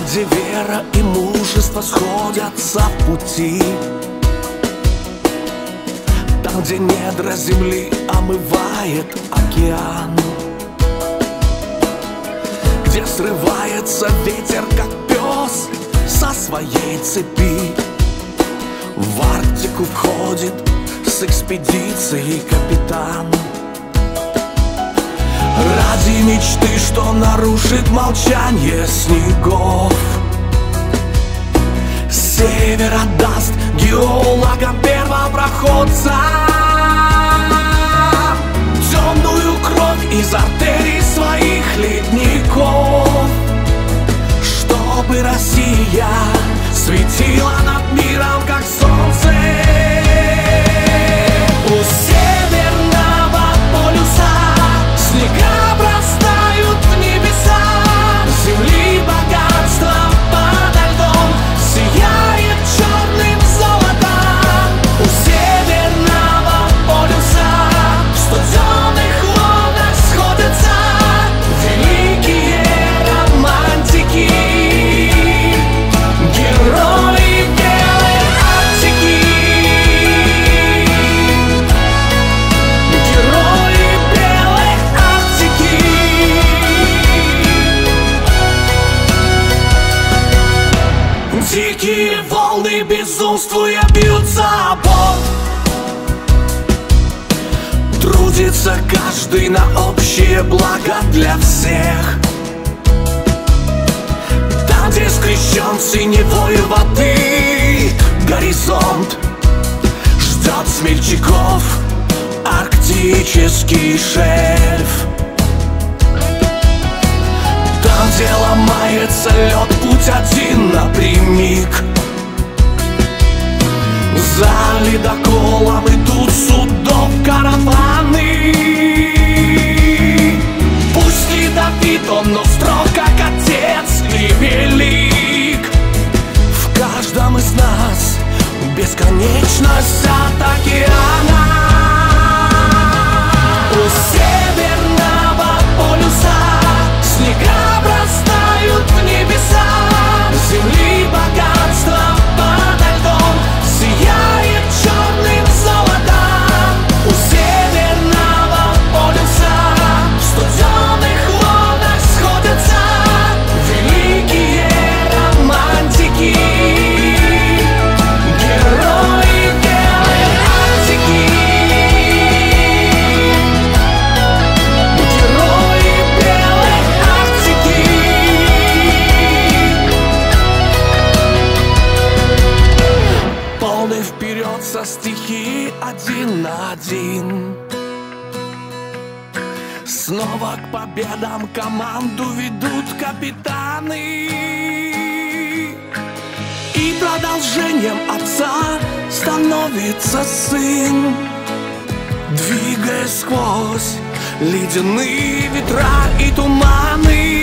где вера и мужество сходятся в пути, там, где недра земли омывает океан, где срывается ветер, как пес со своей цепи. В Арктику входит с экспедицией капитан ради мечты, что нарушит молчание снегов. С севера даст геологам первопроходца темную кровь из артерий своих ледников, чтобы Россия светила над миром, как солнце. У северного полюса снега обрастают в небеса, земли богатство подо льдом сияет черным золотом. У северного полюса в студеных волнах сходятся великие романтики, герои белой Арктики, герои белой Арктики. Дикие волны безумствуя бьются о борт, трудится каждый на общее благо для всех. Там, где скрещен синевой воды горизонт, ждет смельчаков арктический шельф. Там, где ломается лед, путь один напрямик, за ледоколом идут судов караваны. Пусть ядовит он, но строг, как отец и велик. В каждом из нас бесконечность от океана. У северного полюса снега обрастают в небеса, земли богатство подо льдом сияет черным золотом. У северного полюса в студеных волнах сходятся великие романтики, герои белой Арктики, герои белой Арктики. Полный вперед со стихией один на один, снова к победам команду ведут капитаны. И продолжением отца становится сын, двигаясь сквозь ледяные ветра и туманы.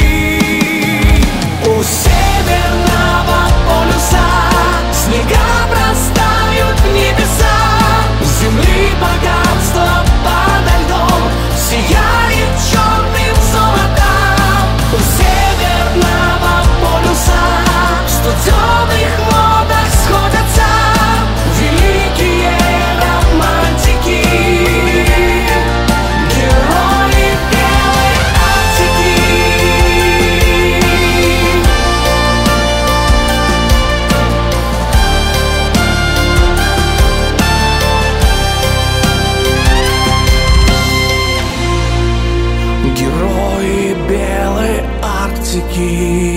У северного полюса снега обрастают в небеса, земли богатство подо льдом сияет черным золотом. У северного полюса в студеных водах сходятся великие романтики, герои белой Арктики. Герои белой Арктики.